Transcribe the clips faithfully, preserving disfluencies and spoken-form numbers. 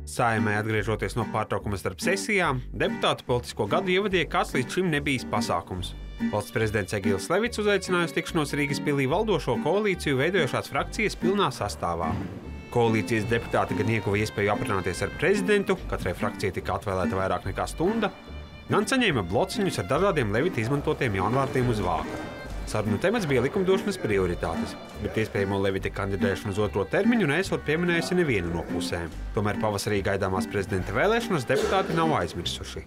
Saeimai atgriežoties no pārtraukuma starp sesijām, deputātu politisko gadu ievadīja kāds līdz šim nebijis pasākums. Valsts prezidents Egils Levits uzaicināja uz tikšanos Rīgas pilī valdošo koalīciju veidojošās frakcijas pilnā sastāvā. Koalīcijas deputāti gan ieguva iespēju aprunāties ar prezidentu, katrai frakcijai tika atvēlēta vairāk nekā stunda, gan saņēma blociņus ar dažādiem Levita izmantotiem jaunvārdiem uz vāka. Sarunu temats bija likumdošanas prioritātes, bet iespējamo Levita kandidēšanu uz otro termiņu neesot pieminējusi nevienu no pusēm. Tomēr pavasarī gaidāmās prezidenta vēlēšanas deputāti nav aizmirsuši.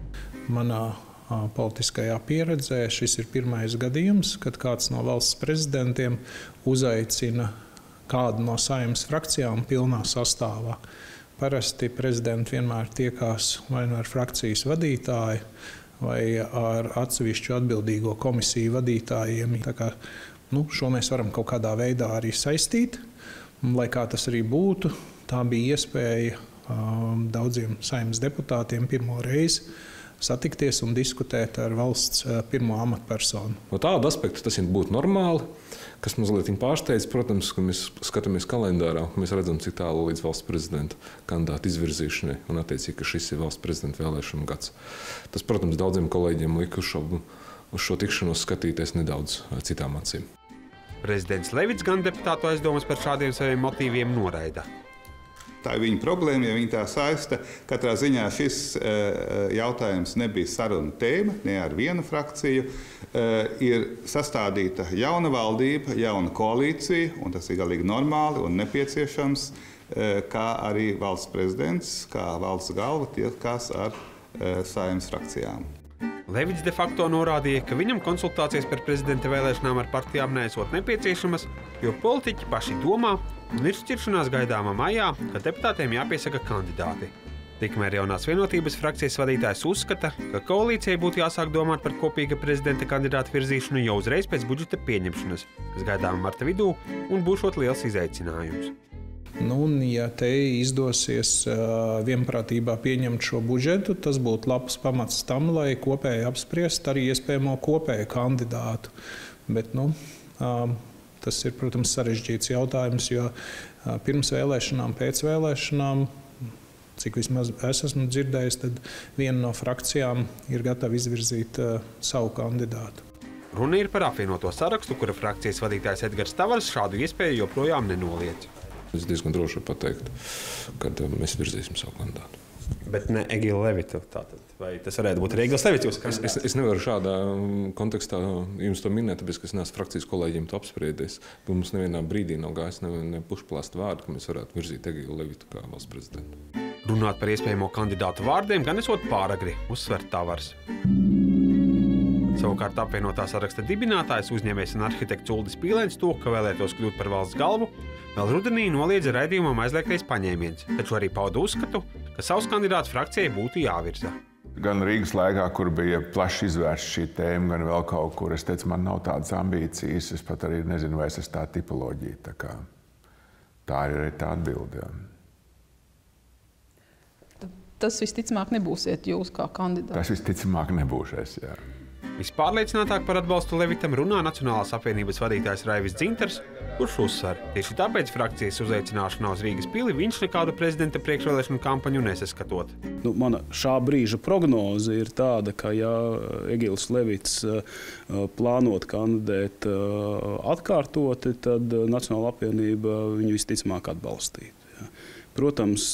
Manā a, politiskajā pieredzē šis ir pirmais gadījums, kad kāds no valsts prezidentiem uzaicina kādu no Saeimas frakcijām pilnā sastāvā. Parasti prezidenti vienmēr tiekās vai nu ar frakcijas vadītāju, vai ar atsevišķu atbildīgo komisiju vadītājiem. Tā kā, nu, šo mēs varam kaut kādā veidā arī saistīt. Lai kā tas arī būtu, tā bija iespēja um, daudziem Saeimas deputātiem pirmo reizi satikties un diskutēt ar valsts uh, pirmo amatpersonu. No tāda aspekta tas būtu normāli, kas mazliet pārsteidz, protams, ka mēs skatāmies kalendārā, mēs redzam, cik tālu līdz valsts prezidenta kandidātu izvirzīšanai un attiecīgi, ka šis ir valsts prezidenta vēlēšanu gads. Tas, protams, daudziem kolēģiem lika uz šo, uz šo tikšanos skatīties nedaudz citām acīm. Prezidents Levits gan deputātu aizdomas par šādiem saviem motīviem noraida. Tā ir viņa problēma, ja viņa tā saista. Katrā ziņā šis jautājums nebija saruna tēma, ne ar vienu frakciju. Ir sastādīta jauna valdība, jauna koalīcija, un tas ir galīgi normāli un nepieciešams, kā arī valsts prezidents, kā valsts galva tiekās ar Saeimas frakcijām. Levits de facto norādīja, ka viņam konsultācijas par prezidenta vēlēšanām ar partijām neesot nepieciešamas, jo politiķi paši domā un ir šķiršanās gaidāma maijā, kad deputātiem jāpiesaka kandidāti. Tikmēr jaunās vienotības frakcijas vadītājs uzskata, ka koalīcijai būtu jāsāk domāt par kopīga prezidenta kandidātu virzīšanu jau uzreiz pēc budžeta pieņemšanas, kas gaidāma marta vidū un būšot liels izaicinājums. Nu, un, ja te izdosies uh, vienprātībā pieņemt šo budžetu, tas būtu labs pamats tam, lai kopēji apspriest arī iespējamo kopēju kandidātu. Bet, nu, uh, tas ir, protams, sarežģīts jautājums, jo uh, pirms vēlēšanām, pēc vēlēšanām, cik vismaz es esmu dzirdējis, tad viena no frakcijām ir gatava izvirzīt uh, savu kandidātu. Runa ir par apvienoto sarakstu, kura frakcijas vadītājs Edgars Tavars šādu iespēju joprojām nenoliedz. Es diezgan droši pateikt, kad mēs virzīsim savu kandidātu. Bet ne Egilu Levitu tātad? Vai tas varētu būt arī Egils Levits? Es, es, es nevaru šādā kontekstā jums to minēt, tāpēc, ka es neesmu frakcijas kolēģiem to apspriedies. Mums nevienā brīdī nav gājis ne, ne pušplāst vārdu, ka mēs varētu virzīt Egilu Levitu kā valsts prezidentu. Runāt par iespējamo kandidātu vārdiem gan esot pāragri, uzsver Tavars. Savukārt apvienotā saraksta dibinātājs, uzņēmējs un arhitekts Uldis Pīlēns to, ka vēlētos kļūt par valsts galvu, vēl rudenī noliedza raidījumam aizliegtais paņēmiens, taču arī pauda uzskatu, ka savs kandidāts frakcijai būtu jāvirza. Gan Rīgas laikā, kur bija plaši izvērsta šī tēma, gan vēl kaut kur, es teicu, man nav tādas ambīcijas, es pat arī nezinu, vai es esmu tā tipoloģija. Tā, kā, tā ir arī tā atbilde. Tas visticamāk nebūsiet jūs kā kandidāts? Tas visticamāk nebūšais, jā. Vispārliecinātāk par atbalstu Levitam runā Nacionālās apvienības vadītājs Raivis Dzintars, kurš uzsver, tieši tāpēc frakcijas uzaicināšanā uz Rīgas pili viņš nekādu prezidenta priekšvēlēšanu kampaņu nesaskatot. Nu, mana šā brīža prognoze ir tāda, ka ja Egils Levits plānot kandidēt atkārtoti, tad Nacionālā apvienība viņu visticamāk atbalstītu. Protams,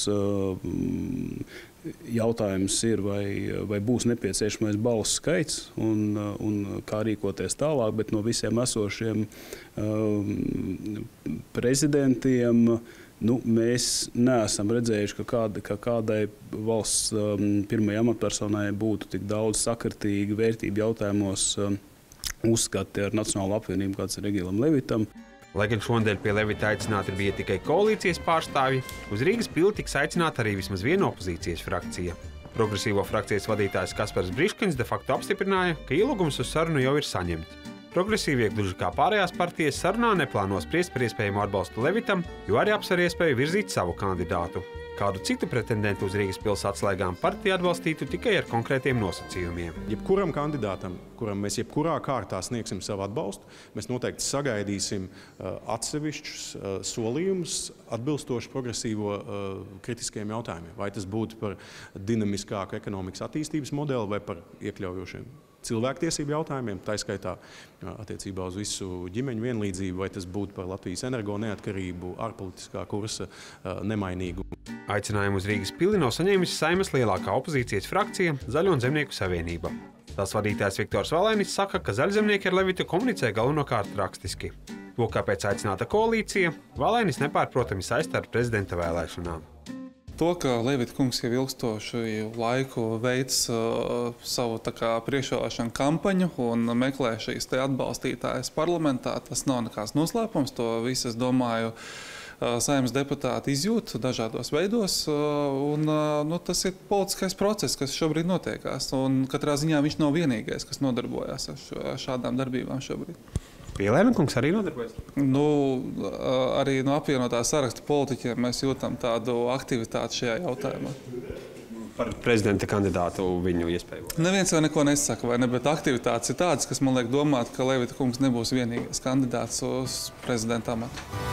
jautājums ir, vai, vai būs nepieciešamais balsu skaits un, un kā rīkoties tālāk, bet no visiem esošiem um, prezidentiem nu, mēs neesam redzējuši, ka, kāda, ka kādai valsts um, pirmajai amatpersonai būtu tik daudz sakritīgi vērtību jautājumos um, uzskati ar Nacionālo apvienību, kāds ir Egilam Levitam. Lai gan šonadēļ pie Levita aicināti bija tikai koalīcijas pārstāvji, uz Rīgas pili tiks aicināta arī vismaz viena opozīcijas frakcija. Progresīvo frakcijas vadītājs Kaspars Briškins de facto apstiprināja, ka ielūgums uz sarunu jau ir saņemts. Progresīvie, gluži kā pārējās partijas, sarunā neplāno spriest par iespējamu atbalstu Levitam, jo arī apsver iespēju virzīt savu kandidātu. Kādu citu pretendentu uz Rīgas pils atslēgām partija atbalstītu tikai ar konkrētiem nosacījumiem. Jebkuram kandidātam, kuram mēs jebkurā kārtā sniegsim savu atbalstu, mēs noteikti sagaidīsim uh, atsevišķus uh, solījumus atbilstoši progresīvo uh, kritiskiem jautājumiem. Vai tas būtu par dinamiskāku ekonomikas attīstības modeli vai par iekļaujošiem cilvēktiesību jautājumiem, tā skaitā attiecībā uz visu ģimeņu vienlīdzību, vai tas būtu par Latvijas energo neatkarību, ārpolitiskā kursa nemainīgu. Aicinājumu uz Rīgas pili nav saņēmusi Saeimas lielākā opozīcijas frakcija Zaļo un Zemnieku savienība. Tās vadītājs Viktors Valainis saka, ka zaļzemnieki ar Levitu komunicē galvenokārt rakstiski. To, kāpēc aicināta koalīcija, Valainis nepārprotami saista ar prezidenta vēlēšanām. To, ka Levita kungs jau ilgstošu laiku veids uh, savu kā, priekšvēlēšanu kampaņu un meklē šīs te atbalstītājas parlamentā, tas nav nekāds noslēpums. To visu, es domāju, uh, Saeimas deputāti izjūt dažādos veidos. Uh, un, uh, nu, tas ir politiskais process, kas šobrīd notiekās. Un katrā ziņā viņš nav vienīgais, kas nodarbojas ar šo, šādām darbībām šobrīd. Pielēna kungs arī nodarbojas? Nu, arī no apvienotā saraksta politiķiem mēs jūtam tādu aktivitāti šajā jautājumā. Par prezidenta kandidātu viņu iespēju? Neviens jau neko nesaka, vai ne, bet aktivitātes ir tādas, kas man liek domāt, ka Levita kungs nebūs vienīgais kandidāts uz prezidenta amatu.